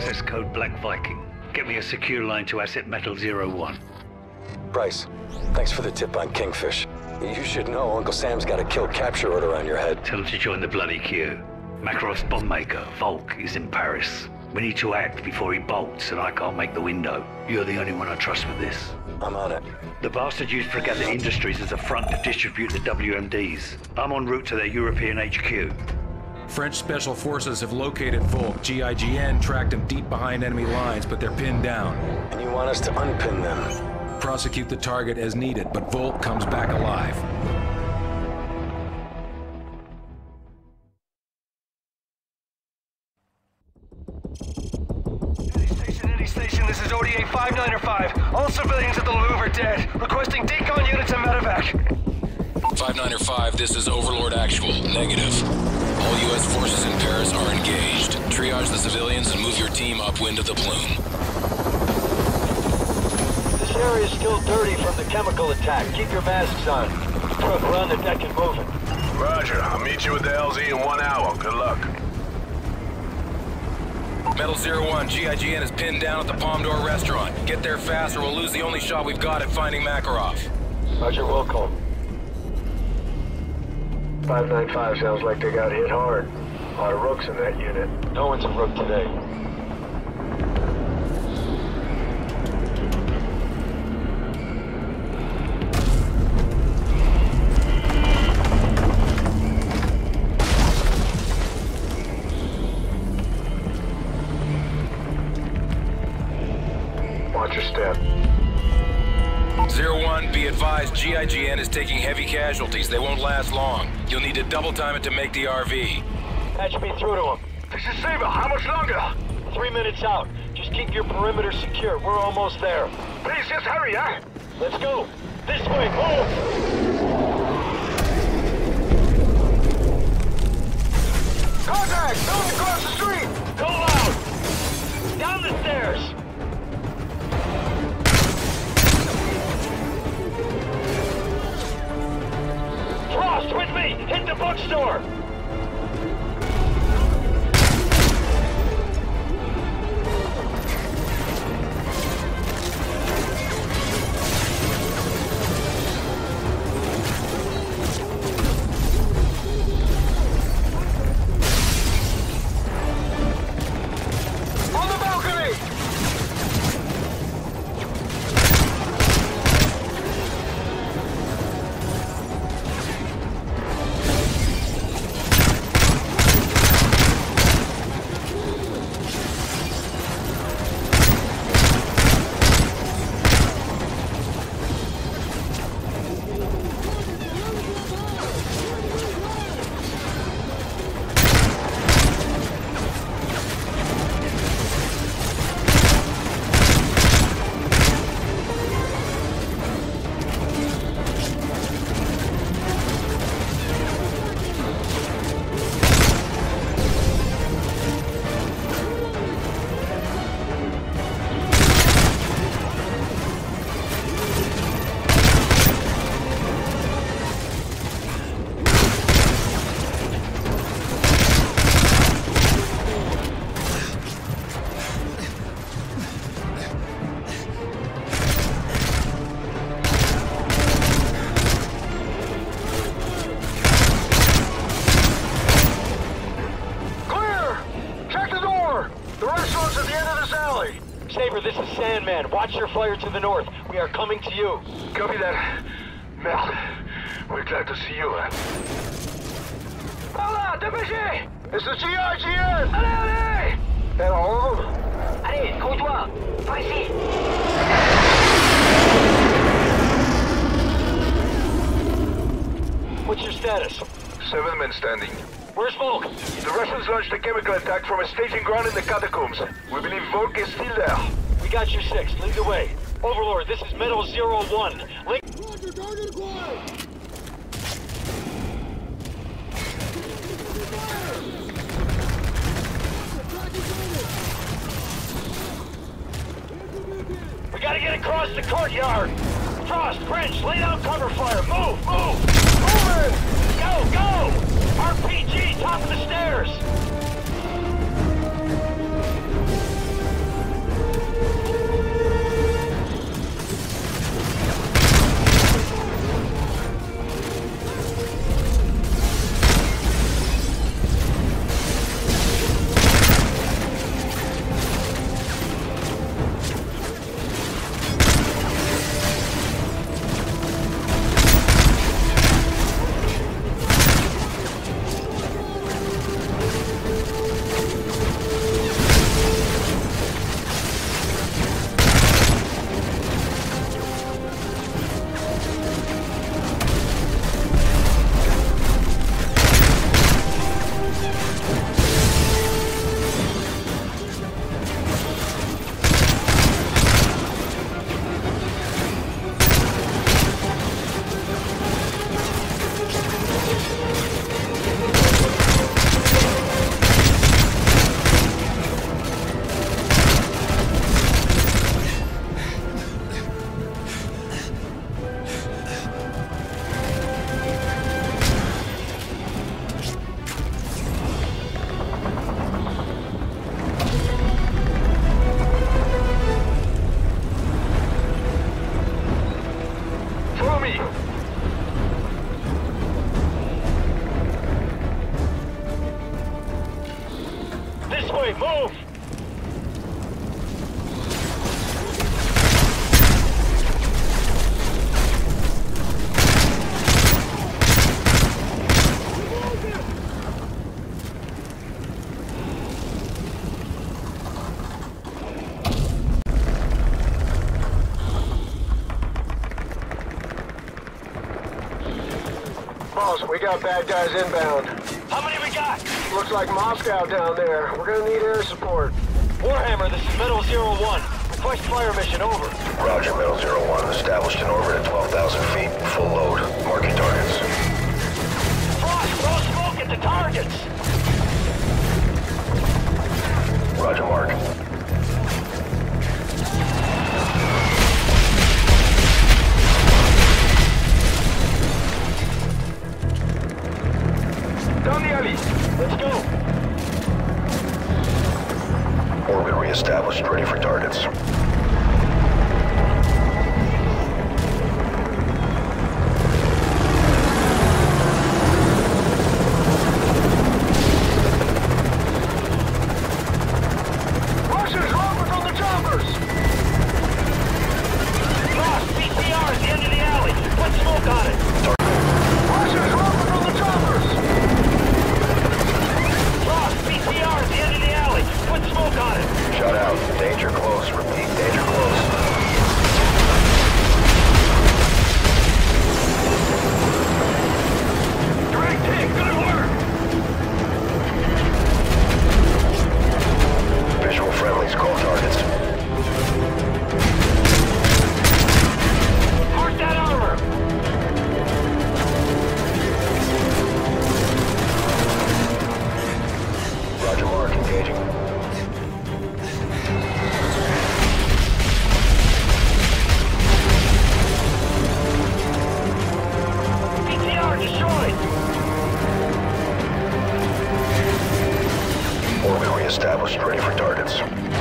Access code Black Viking. Get me a secure line to Asset Metal 01. Bryce, thanks for the tip on Kingfish. You should know Uncle Sam's got a kill capture order on your head. Tell him to join the bloody queue. Makarov's bomb maker, Volk, is in Paris. We need to act before he bolts, and I can't make the window. You're the only one I trust with this. I'm on it. The bastard used Fregatta Industries as a front to distribute the WMDs. I'm en route to their European HQ. French Special Forces have located Volk. GIGN tracked him deep behind enemy lines, but they're pinned down. And you want us to unpin them? Prosecute the target as needed, but Volk comes back alive. Any station, this is ODA 595. All civilians at the Louvre are dead. Requesting decon units and medevac. 595, this is Overlord Actual. Negative. All U.S. forces in Paris are engaged. Triage the civilians and move your team upwind of the plume. This area is still dirty from the chemical attack. Keep your masks on. Truck, we're on the deck and moving. Roger. I'll meet you at the LZ in 1 hour. Good luck. Metal 01, GIGN is pinned down at the Palm Door restaurant. Get there fast or we'll lose the only shot we've got at finding Makarov. Roger, welcome. 595 sounds like they got hit hard. A lot of rooks in that unit. No one's a rook today. Watch your step. 01, be advised, GIGN is taking heavy casualties. They won't last long. You'll need to double time it to make the RV. Patch me through to him. This is Saber. How much longer? 3 minutes out. Just keep your perimeter secure. We're almost there. Please, just hurry, huh? Let's go. This way, move! Contact! Someone across the street! Go loud! Down the stairs! Frost, with me! Hit the bookstore! On the balcony! Watch your flyer to the north. We are coming to you. Copy that. Merde. We're glad to see you. Hola, dépêchez! It's the GIGN! Allez, allez! And all of them? Allez, conduis! Par ici! What's your status? 7 men standing. Where's Volk? The Russians launched a chemical attack from a staging ground in the catacombs. We believe Volk is still there. We got your 6. Lead the way. Overlord, this is Metal 01. Link... Roger, target acquired! We gotta get across the courtyard! Frost, Grinch, lay down cover fire! Move, move! Move in! Go, go! RPG, top of the stairs! enemy! This way, move! Boss, we got bad guys inbound. How many we got? Looks like Moscow down there. We're gonna need air support. Warhammer, this is Metal 01. Request fire mission, over. Roger, Metal 01. Established in orbit at 12,000 feet. Full load. Marking targets. Frost, throw smoke at the targets! Roger, mark. Down the alley! Let's go! Orbit reestablished. Ready for targets. Russians, rocket on the choppers! Frost, PCR at the end of the alley. Put smoke on it. Russians, rocket on the choppers! Frost, PCR at the end of the alley. Put smoke on it. Shut out. Danger close. Repeat. Danger close. Direct hit, good work! Visual friendlies. Call targets. Mark that armor. Roger, mark. Engaging. PCR destroyed. Orbit reestablished. Ready for targets.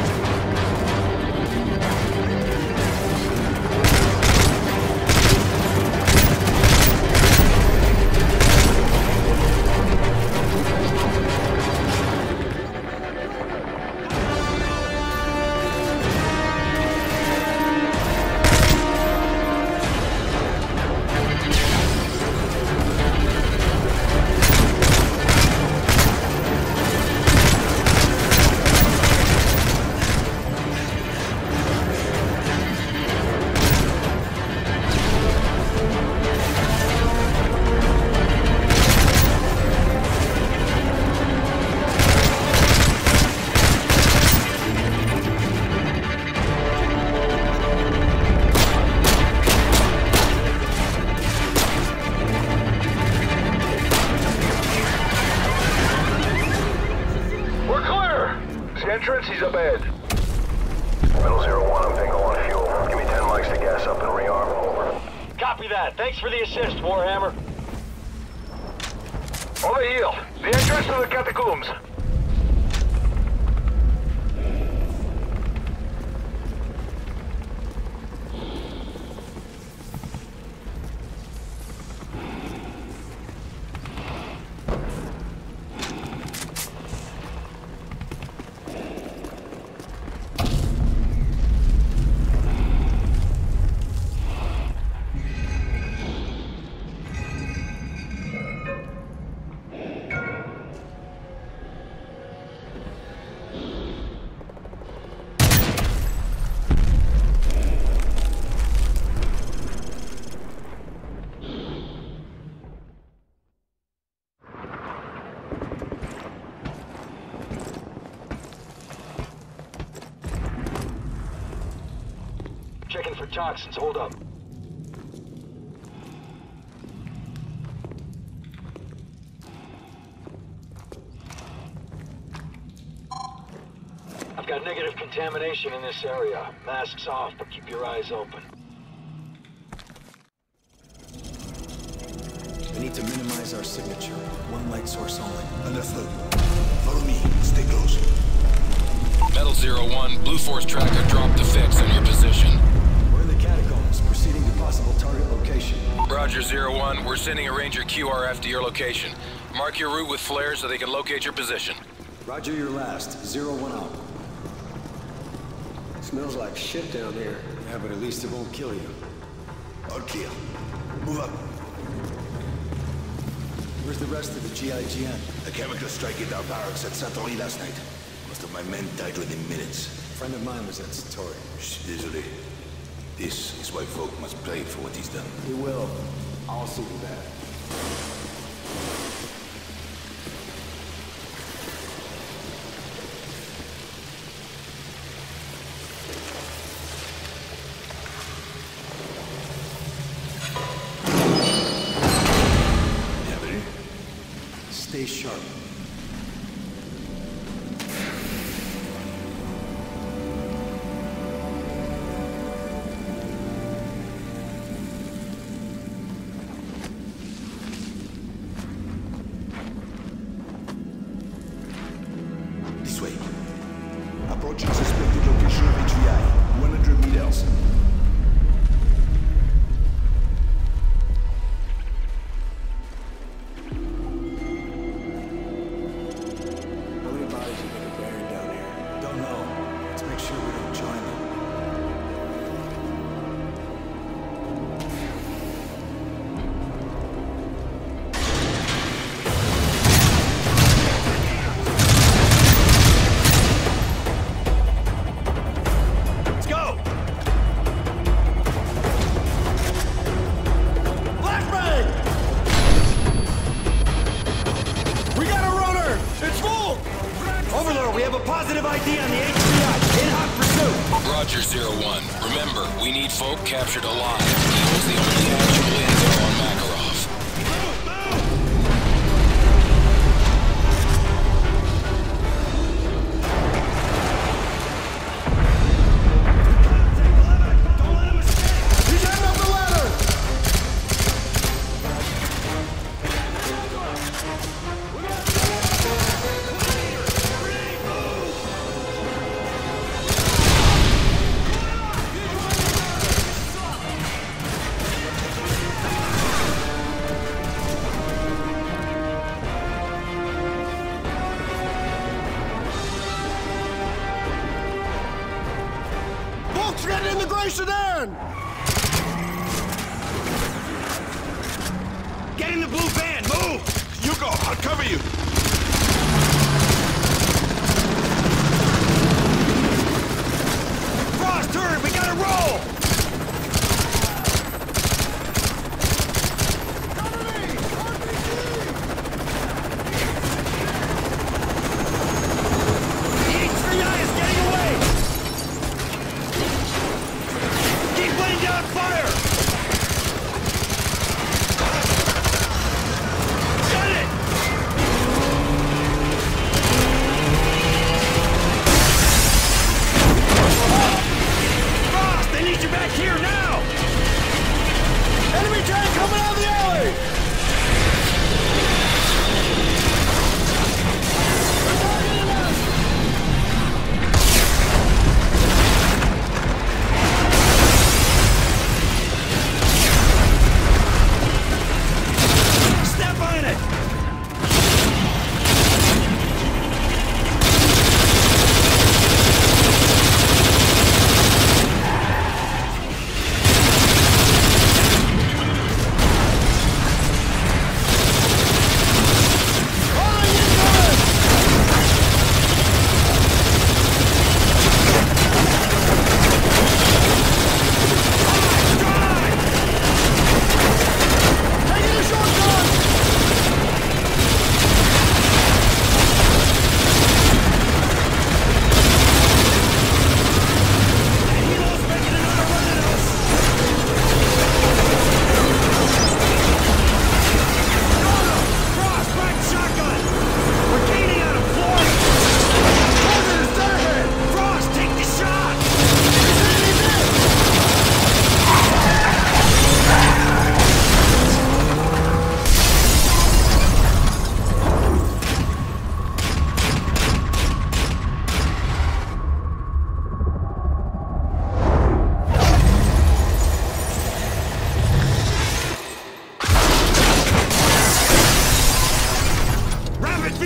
We're clear! The entrance is up ahead. Metal 01. I'm bingo on fuel. Give me 10 mics to gas up and rearm. Over. Copy that. Thanks for the assist, Warhammer. Over here. The entrance to the catacombs. Checking for toxins. Hold up. I've got negative contamination in this area. Masks off, but keep your eyes open. I need to minimize our signature. One light source only. Understood. Follow me. Stay close. Metal 01, Blue Force tracker dropped the fix on your position. We're in the catacombs. Proceeding to possible target location. Roger, 01. We're sending a Ranger QRF to your location. Mark your route with flares so they can locate your position. Roger your last. 01 out. Smells like shit down here. Yeah, but at least it won't kill you. Or kill. Move up. Where's the rest of the GIGN? A chemical strike hit our barracks at Satori last night. Most of my men died within minutes. A friend of mine was at Satori. Désolé. This is why folk must pay for what he's done. He will. I'll see to that. Stay sharp. This way. Approaching suspected location of HVI. 100 meters. Roger, 01. Remember, we need folk captured alive. He holds the only actual intel on Makarov. He's heading up the ladder! Sedan! Get in the blue van! Move! You go! I'll cover you! Frost, hurry! We gotta roll! Cover me! The HVI is getting away! Keep laying down fire! Got it!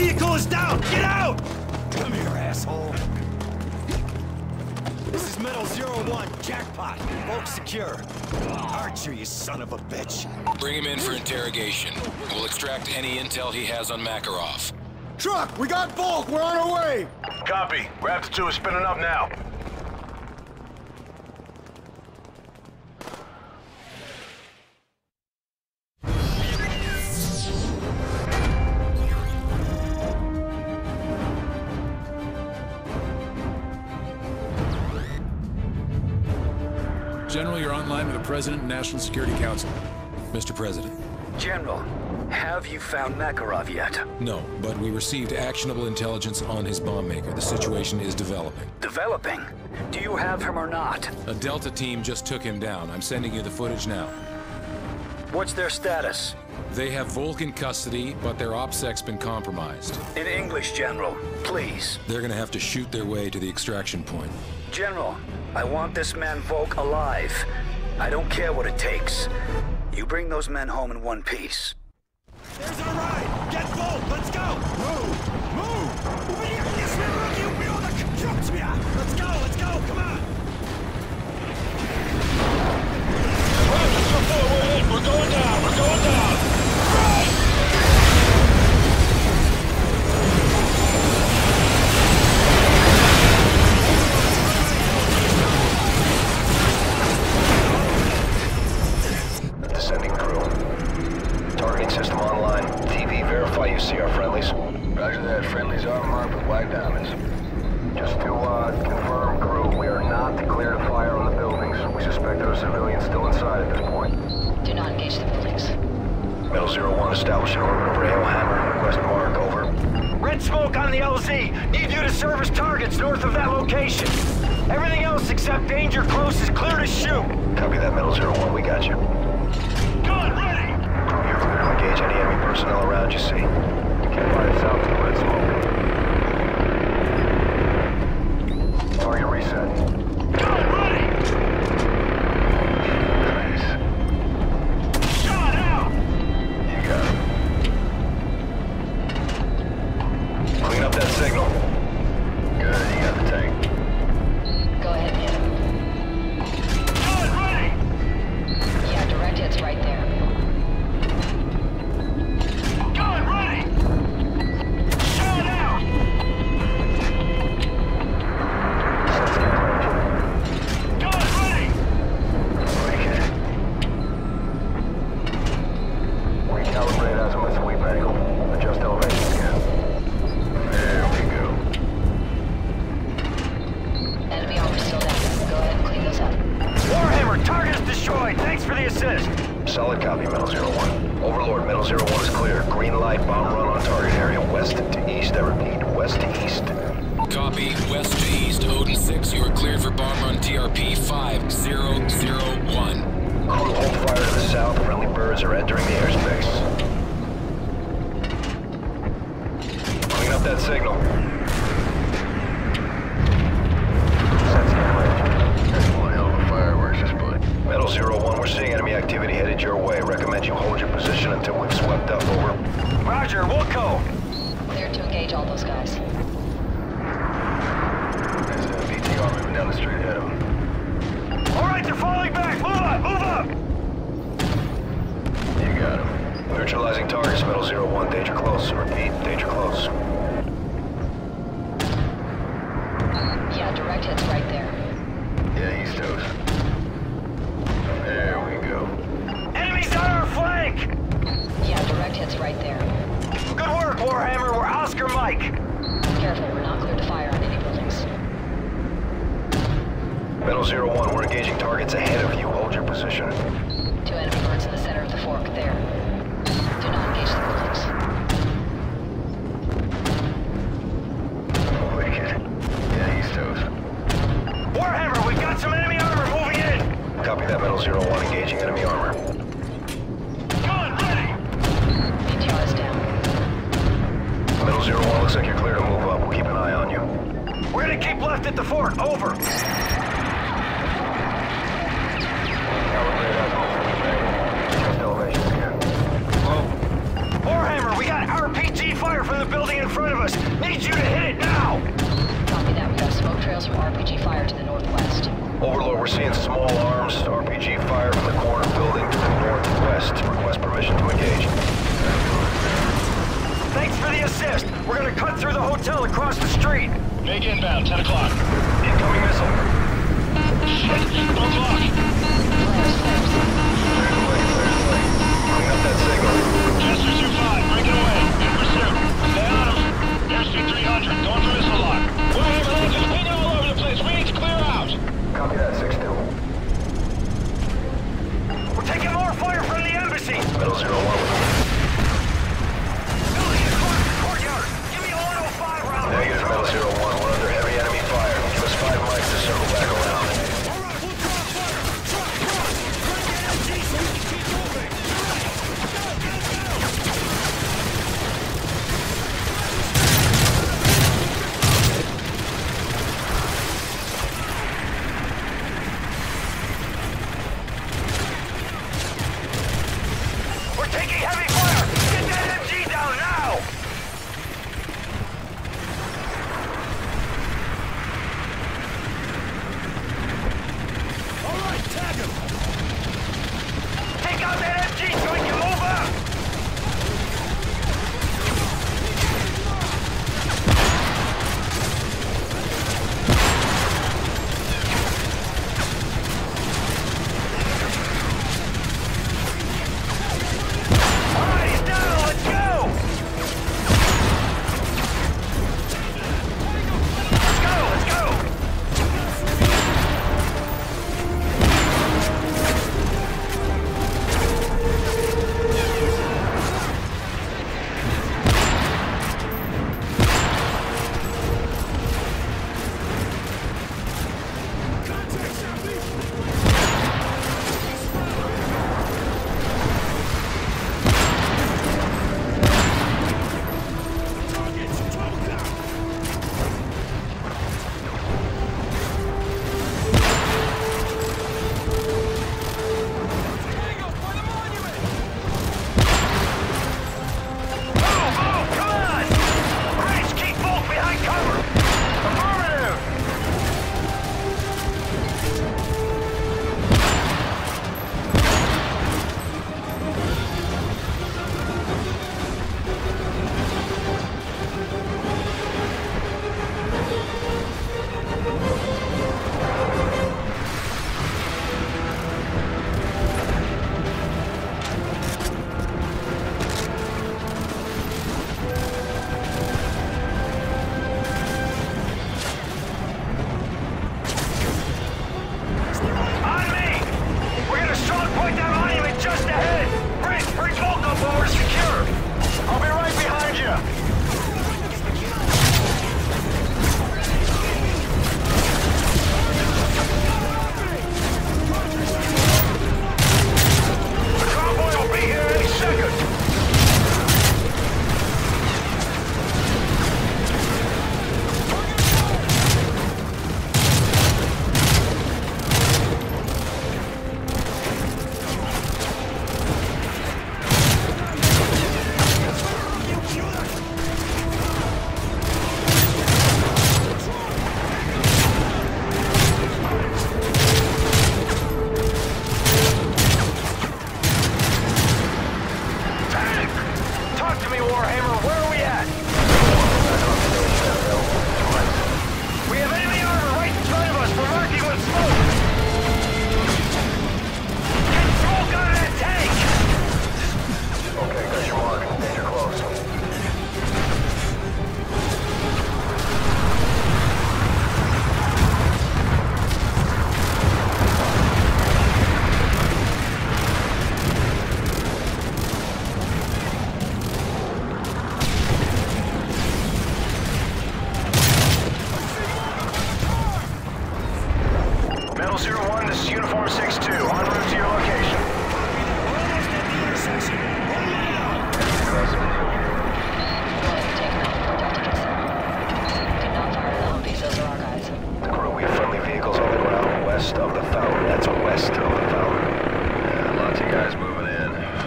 vehicle is down! Get out! Come here, asshole. This is Metal 01, jackpot. Volk secure. Archer, you son of a bitch. Bring him in for interrogation. We'll extract any intel he has on Makarov. Truck, we got Volk. We're on our way. Copy. Raptor 2 is spinning up now. General, you're online with the President and National Security Council. Mr. President. General, have you found Makarov yet? No, but we received actionable intelligence on his bomb maker. The situation is developing. Developing? Do you have him or not? A Delta team just took him down. I'm sending you the footage now. What's their status? They have Volk in custody, but their OPSEC's been compromised. In English, General, please. They're gonna have to shoot their way to the extraction point. General, I want this man Volk alive. I don't care what it takes. You bring those men home in one piece. There's our ride! Get Volk! Let's go! Move! Move! Let's go! Come on! We're going down! We're going down! Descending crew. Targeting system online. TV, verify you see our friendlies. Roger that. Friendlies are marked with black diamonds. Just to confirm, crew, we are not clear to fire on the buildings. We suspect there are civilians still inside at this point. Do not engage the buildings. Metal 01 establishing orbit for Hammer. Request mark, over. Red smoke on the LZ. Need you to service targets north of that location. Everything else except danger close is clear to shoot. Copy that, Metal 01. We got you. Gun ready! Crew, you're clear to engage any enemy personnel around you see. Keep fire south to red smoke. Target reset. Gun ready! Nice. Shot out! You got it. Clean up that signal. Good, you got the tank. Go ahead, man. Gun ready! Yeah, direct hit's right there. Gun ready! Shot out! Gun ready! Wicked. Recalibrate azimuth sweep angle. Adjust elevation again. There we go. Enemy armor still down. Go ahead and clean those up. Warhammer, target is destroyed. Thanks for the assist. Solid copy, Metal 01. Overlord, Metal 01 is clear. Green light, bomb run on target area. West to east, I repeat, west to east. Copy. West to east, Odin 6. You are cleared for bomb run TRP 5001. Crew, hold fire to the south. Friendly birds are entering the airspace. Clean up that signal. That's one hell of a fireworks display. Metal 01, we're seeing enemy activity headed your way. Recommend you hold your position until we've swept up, over. Roger, Wilco. Clear to engage all those guys. There's a BTR moving down the street ahead of them. All right, they're falling back. Move up, move up. You got him. Neutralizing targets, Metal 01. Danger close. Repeat, danger close. Yeah, direct hit's right there. Yeah, he's toast. There we go. Enemies on our flank. Yeah, direct hit's right there. Good work, Warhammer. We're Oscar Mike. Careful, we're not clear to fire on any buildings. Metal 01, we're engaging targets ahead of you. Hold your position. 2 enemy birds in the center of the fork there. Do not engage the buildings. Wicked. Yeah, he's toast. Warhammer, we've got some enemy armor moving in. Copy that, Metal 01. Engaging enemy armor. Gun ready. BTR is down. Metal 01, looks like you're clear to move up. We'll keep an eye on you. We're gonna keep left at the fort. Over. Warhammer, we got RPG fire from the building in front need you to hit it now! Copy that. We got smoke trails from RPG fire to the northwest. Overlord, we're seeing small arms, RPG fire from the corner building to the northwest. Request permission to engage. Thanks for the assist. We're gonna cut through the hotel across the street. Big inbound, 10 o'clock. Incoming missile. Shit, don't block. Bring up that signal. Jester 2-5, breaking away. In pursuit. Stay on him. Airspeed 300, going for missile lock. Warhammer Legends pinging all over the place. We need to clear out. Copy that, 6-2. We're taking more fire from the embassy. Metal 01. Negative, Metal 01. We're under heavy enemy fire. Give us 5 mics to circle back around. We're taking heavy fire! Get that MG down now! Take out that MG so we can move up! Alright, he's down! Let's go! Let's go!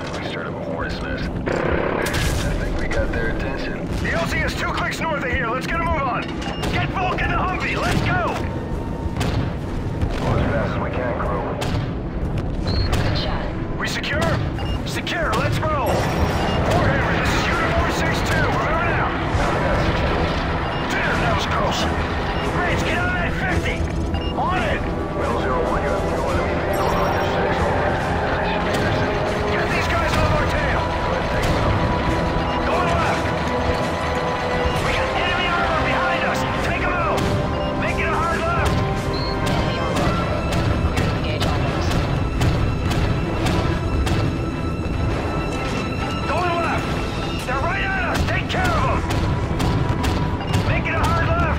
LZ is 2 clicks north of here. Let's go! secure. Let's roll. Warhammer, this is Uniform 6-2. Remember now. Damn, that was close. Rage, get on that 50. On it. Metal 01, you have no enemy vehicles on your 6. Over. Get these guys on our tail. Going left. We got enemy armor behind us. Take them out. Make it a hard left. Enemy armor. Engage offense. Going left. They're right on us. Take care of them. Make it a hard left.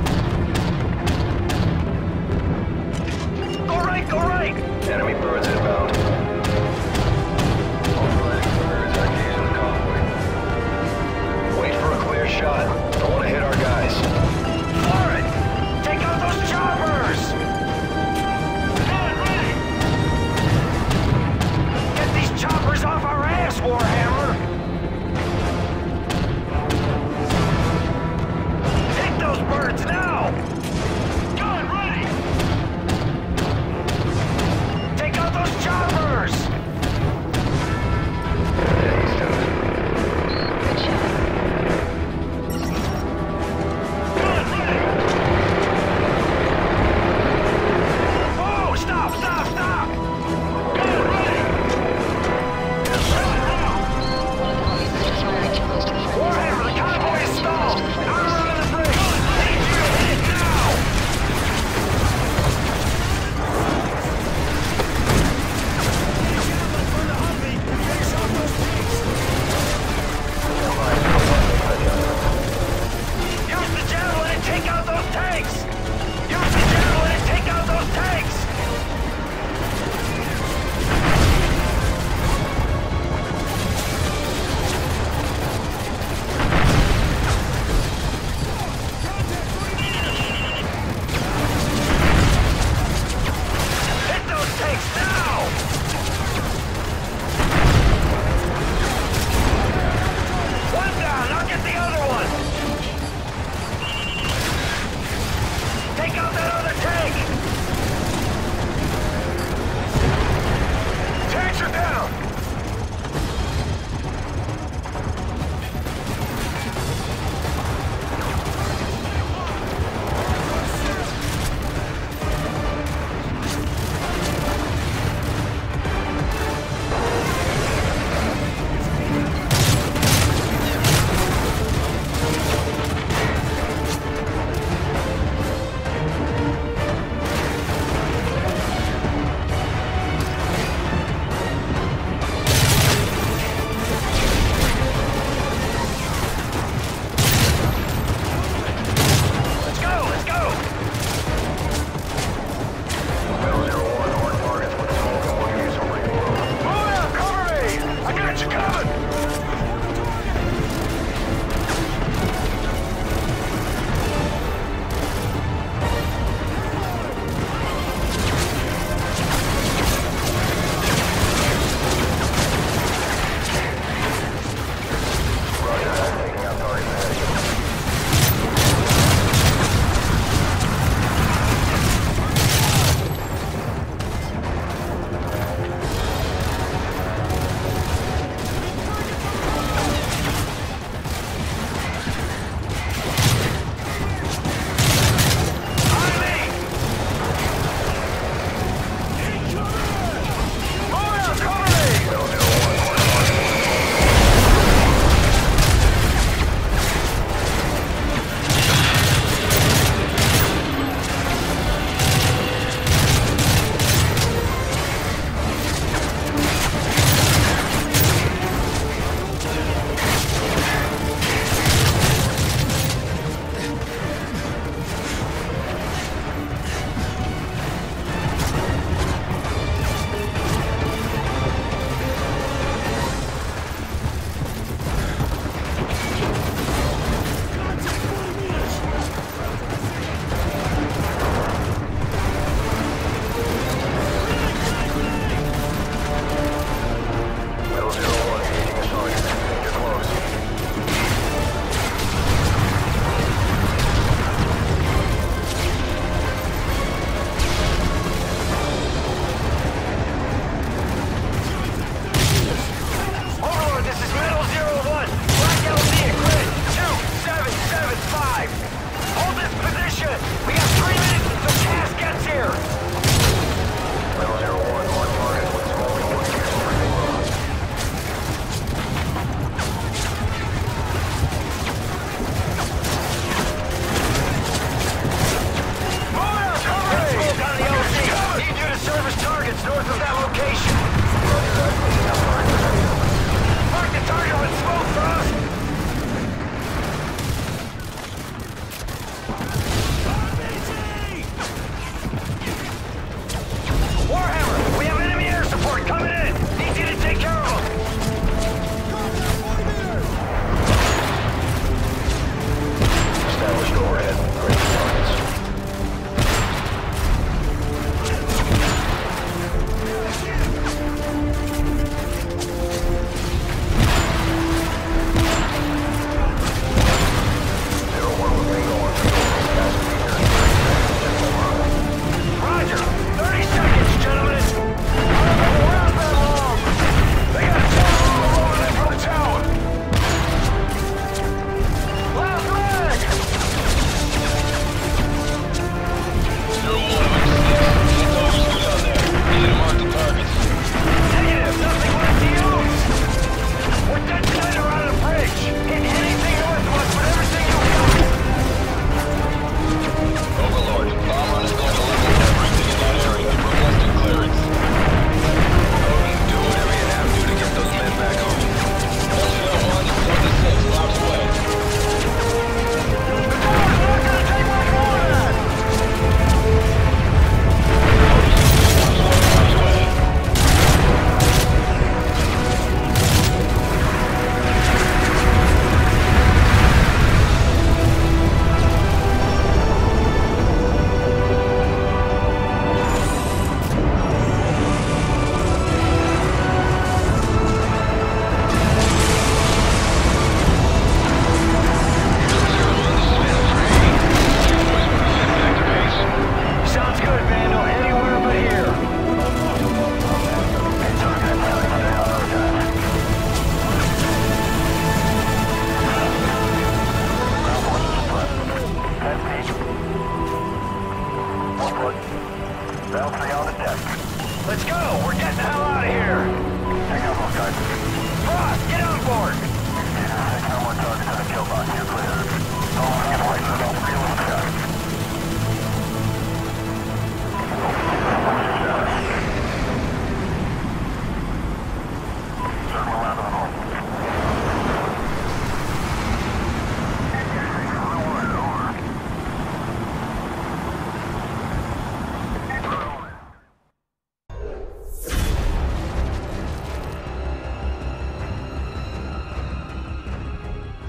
Go right, go right. Enemy birds inbound. Birds are engaged in the convoy. Wait for a clear shot. Don't want to hit our guys. For it. Take out those choppers. Gun ready! Get these choppers off our ass, Warhammer. Take those birds now. Gun ready! Take out those choppers. Good shot. Gun ready! Oh, stop, stop, stop. Gun ready! Shot down!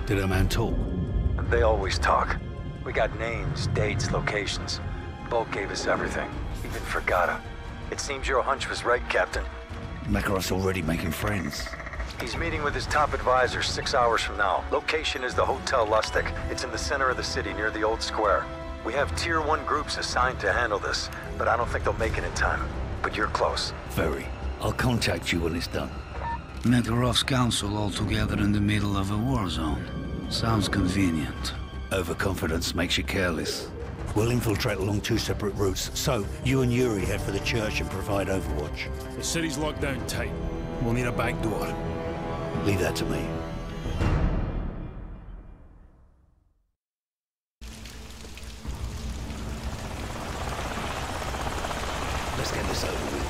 Did our man talk? They always talk. We got names, dates, locations. Volk gave us everything, even for Gora. It seems your hunch was right, Captain. Makarov's already making friends. He's meeting with his top advisor 6 hours from now. Location is the Hotel Lustig. It's in the center of the city near the old square. We have Tier 1 groups assigned to handle this, but I don't think they'll make it in time. But you're close. Very. I'll contact you when it's done. Makarov's council all together in the middle of a war zone. Sounds convenient. Overconfidence makes you careless. We'll infiltrate along 2 separate routes, so you and Yuri head for the church and provide overwatch. The city's locked down tight. We'll need a back door. Leave that to me. Let's get this over with.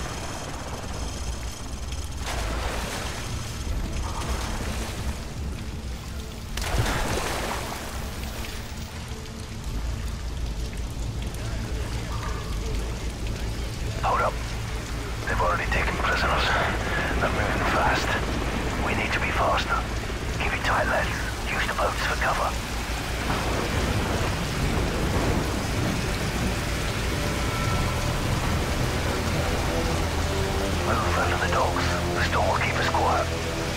Hold up. They've already taken prisoners. They're moving fast. We need to be faster. Keep it tight, lads. Use the boats for cover. Move under the docks. The storm will keep us quiet.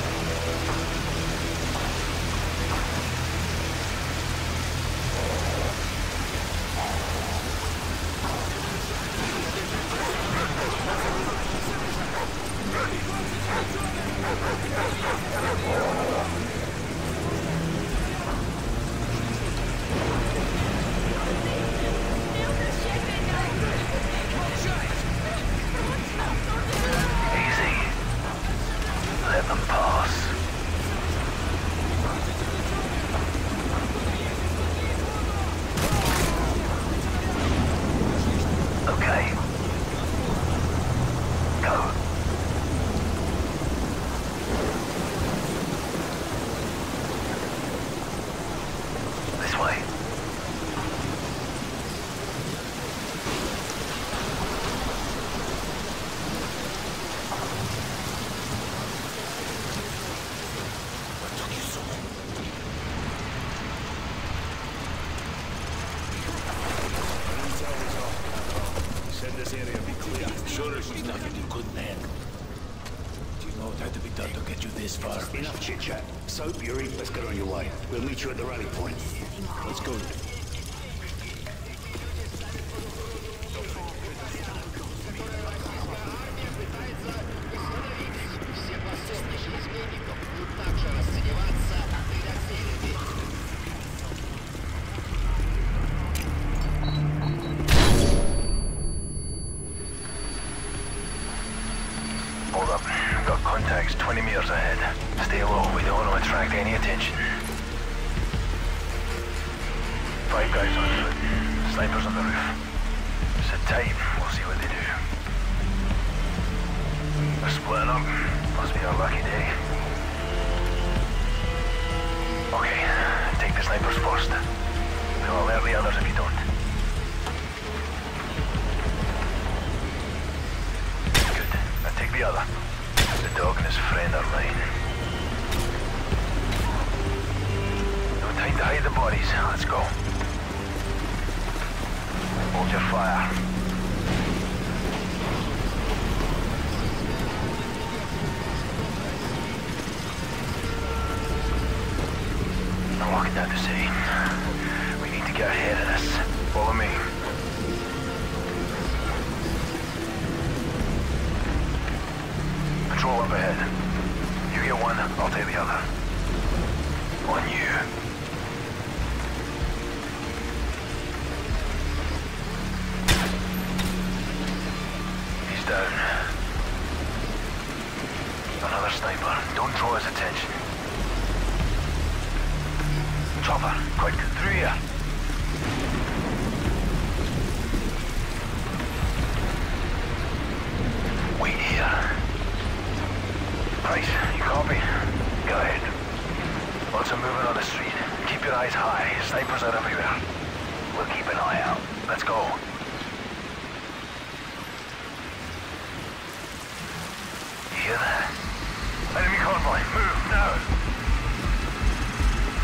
Enough chit-chat. So, Yuri, let's get on your way. We'll meet you at the rally point. Let's go. Hold up. Got contacts 20 meters ahead. Stay low. We don't want to attract any attention. 5 guys on foot. Snipers on the roof. Sit tight. We'll see what they do. They're splitting up. Must be our lucky day. Okay. Take the snipers first. We'll alert the others if you don't. Good. Now take the other. The dog and his friend are mine. No time to hide the bodies. Let's go. Hold your fire. I'm walking down the city. We need to get ahead of this. Follow me. Patrol up ahead. You get one, I'll take the other. On you. He's down. Another sniper. Don't draw his attention. Chopper, quick, through here. Wait here. Price, you copy? Go ahead. Lots of movement on the street. Keep your eyes high. Snipers are everywhere. We'll keep an eye out. Let's go. You hear that? Enemy convoy, move now!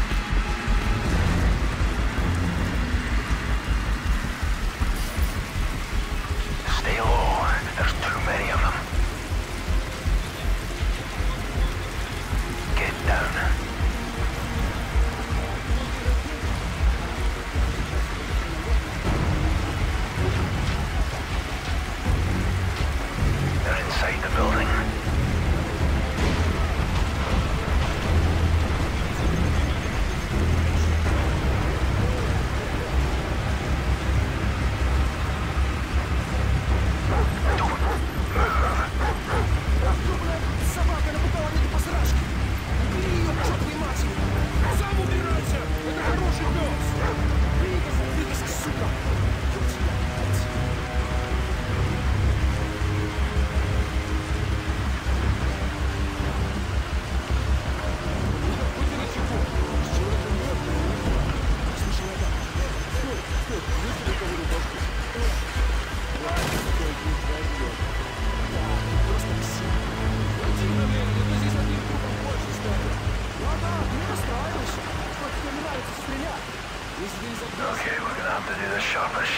to do the sharpish.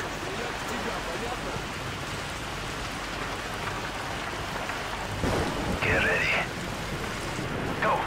Get ready. Go!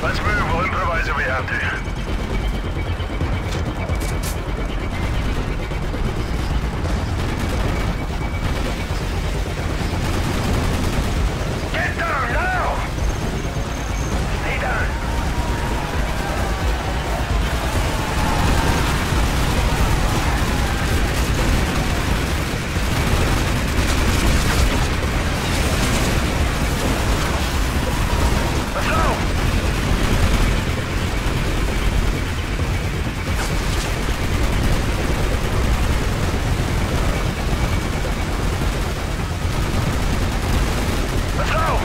Let's move. We'll improvise if we have to. Get down now! Stay down. Let's go! Let's go!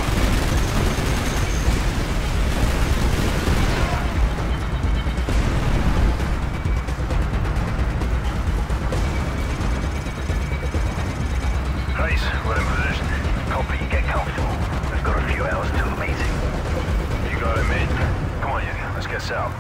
Nice, we're in position. Copy, get comfortable. We've got a few hours till the meeting. You got it, mate. Come on, Yuri. Let's get south.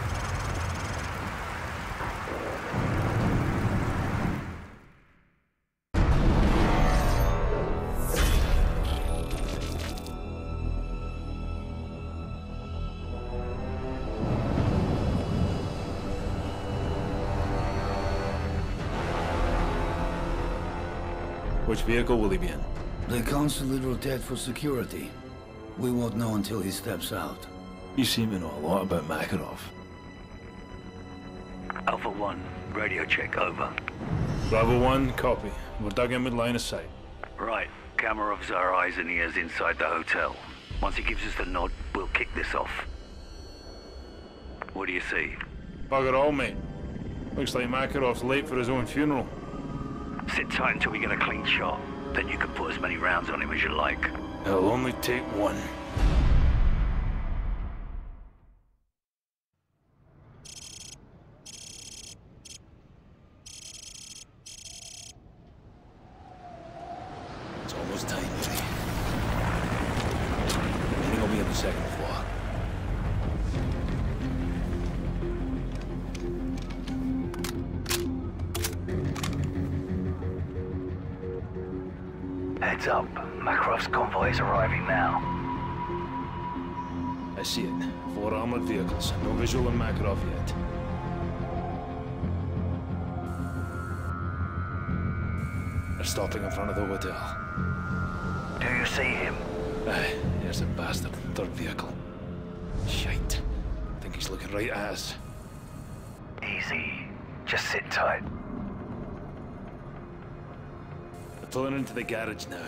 Which vehicle will he be in? They constantly rotate for security. We won't know until he steps out. You seem to know a lot about Makarov. Alpha 1, radio check, over. Bravo 1, copy. We're dug in with line of sight. Right, Kamarov's our eyes and ears inside the hotel. Once he gives us the nod, we'll kick this off. What do you see? Bugger all, mate. Looks like Makarov's late for his own funeral. Sit tight until we get a clean shot. Then you can put as many rounds on him as you like. It'll only take one. It's almost time, Yuri. I think I'll be on the second floor. Heads up. Makarov's convoy is arriving now. I see it. 4 armored vehicles. No visual on Makarov yet. They're stopping in front of the hotel. Do you see him? Aye, there's a bastard. 3rd vehicle. Shite. I think he's looking right at us. Easy. Just sit tight. They're pulling into the garage now.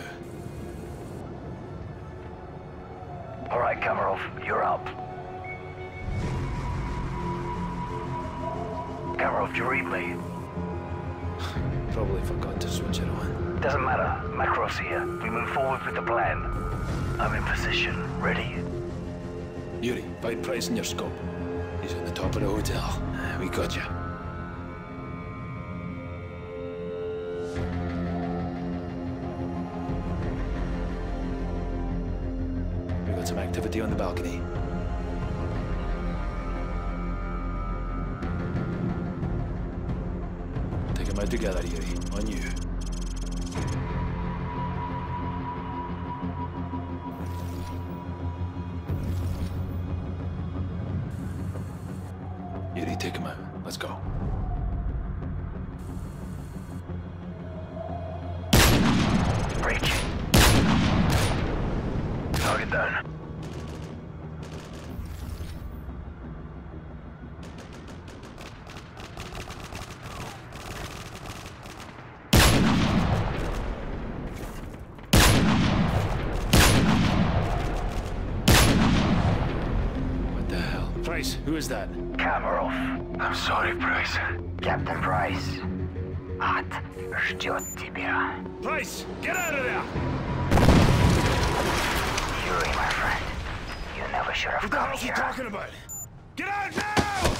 All right, Kamarov, you're up. Kamarov, do you read me? Probably forgot to switch it on. Doesn't matter. Makarov's here. We move forward with the plan. I'm in position. Ready? Yuri, find Price in your scope. He's at the top of the hotel. We got you. We got some activity on the balcony. Take them out together, Yuri. On you. Yuri, take him out. Let's go. Breach. Target down. What the hell? Price, who is that? Kamarov. I'm sorry, Price. Captain Price. Ад ждет тебя. Price, get out of there! Yuri, my friend. You never should have What the come hell's he here. talking about? Get out now!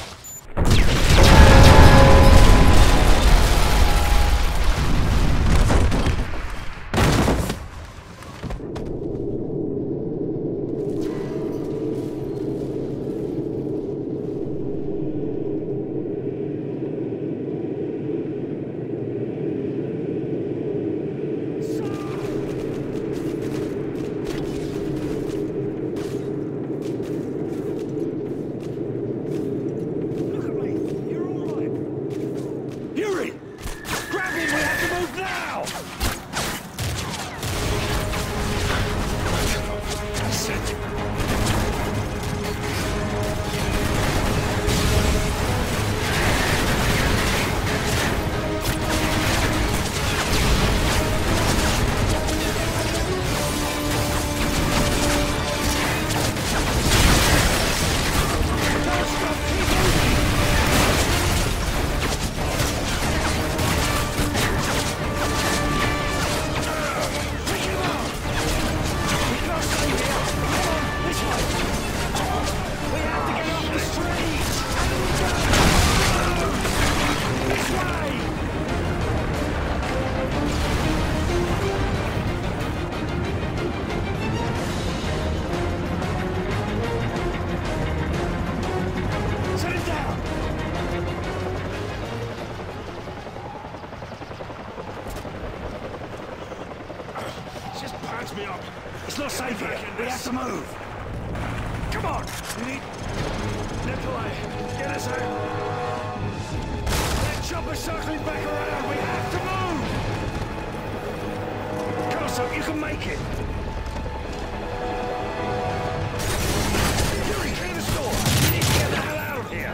It's not safe here. We have to move. Come on! You need... Nikolai, get us out! That chopper's circling back around! We have to move! Carson, you can make it! Yuri, clear the store! We need to get the hell out of here!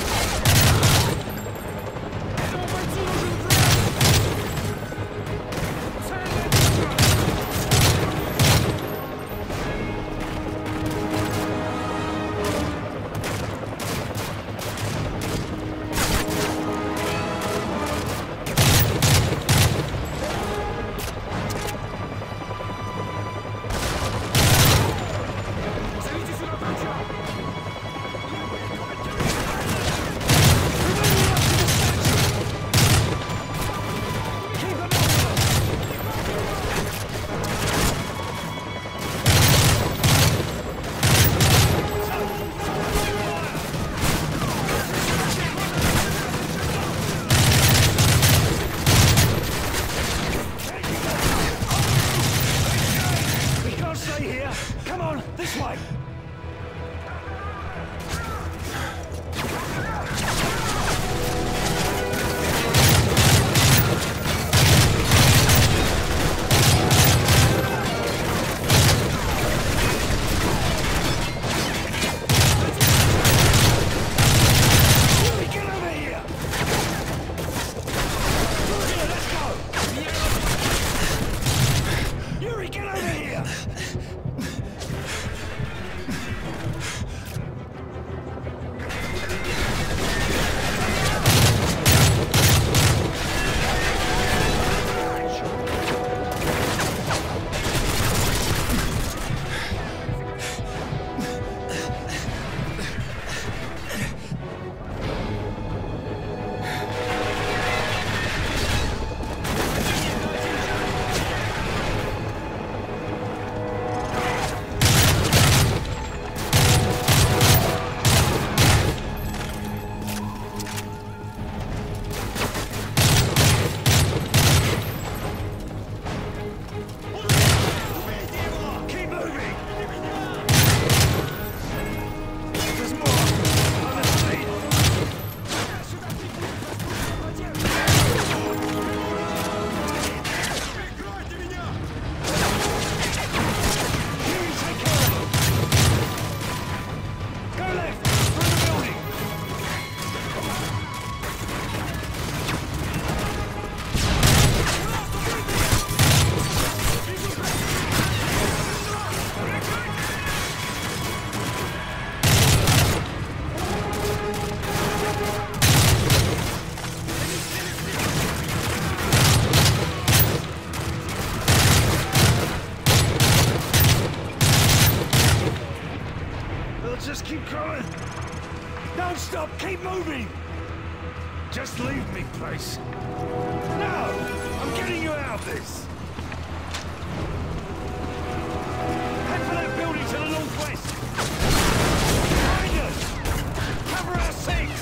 Keep moving! Just leave me, place. No! I'm getting you out of this! Head for that building to the northwest! Behind us! Cover our six!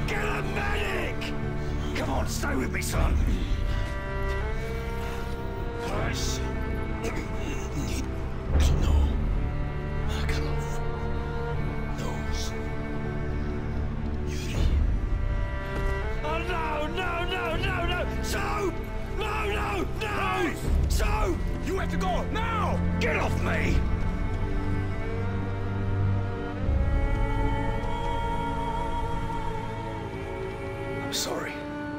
Get a medic! Come on, stay with me, son. Price. No. Makarov. Knows. Yuri. Oh no, no, no, no, no! So! No, no, no! So! You have to go now! Get off me! I'm sorry.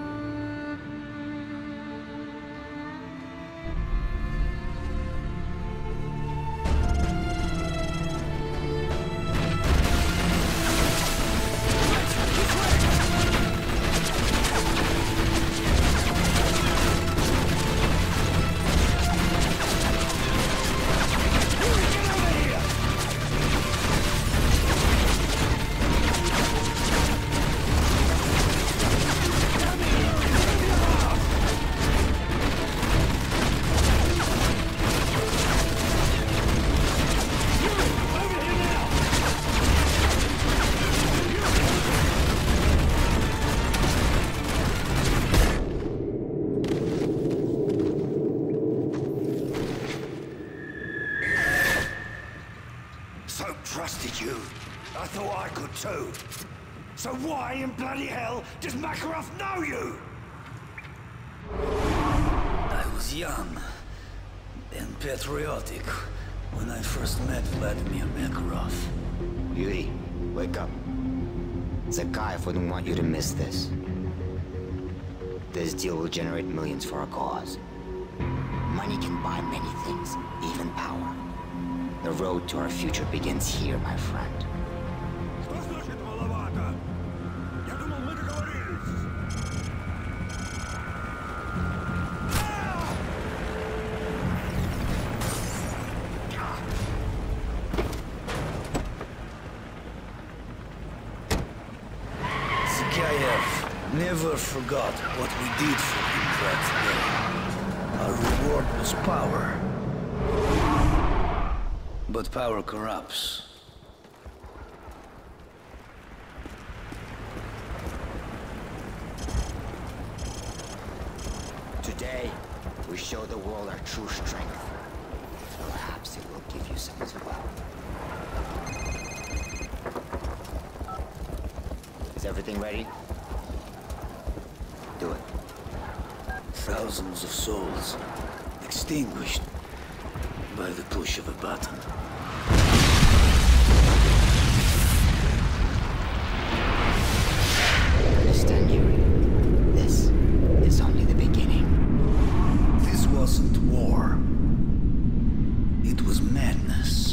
Too. So why in bloody hell does Makarov know you? I was young and patriotic when I first met Vladimir Makarov. Yuri, wake up. Zakayev wouldn't want you to miss this. This deal will generate millions for our cause. Money can buy many things, even power. The road to our future begins here, my friend. Never forgot what we did for him that day. Our reward was power. But power corrupts. Today, we show the world our true strength. Perhaps it will give you some as well. Is everything ready? Do it. Thousands of souls extinguished by the push of a button. Understand, Yuri? This is only the beginning. This wasn't war. It was madness.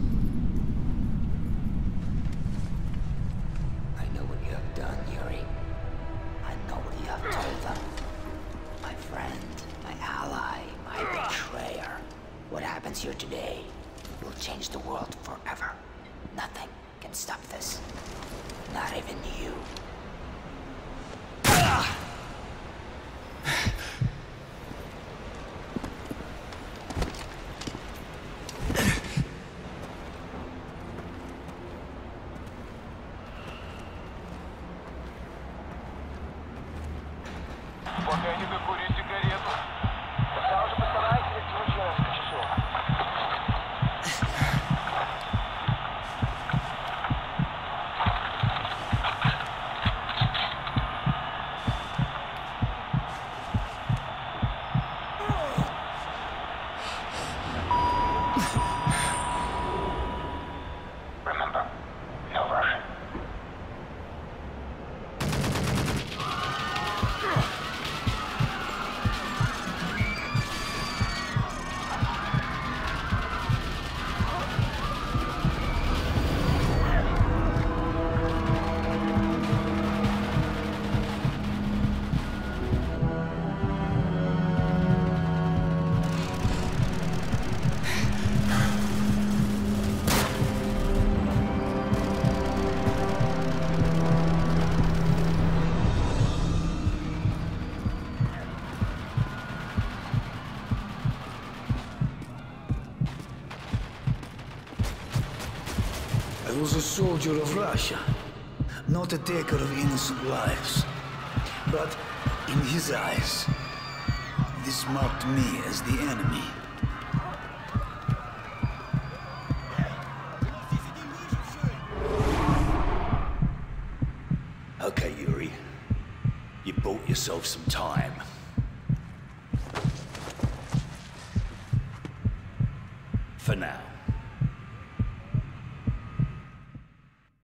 I know what you have done, Yuri. I know what you have told them. My friend, my ally, my betrayer. What happens here today will change the world forever. Nothing can stop this. Not even you. Пока не докурю сигарету. Я уже постараюсь еще несколько часов. Remember, no rushing. I was a soldier of Russia, not a taker of innocent lives. But in his eyes, this marked me as the enemy. Okay, Yuri. You bought yourself some time. For now.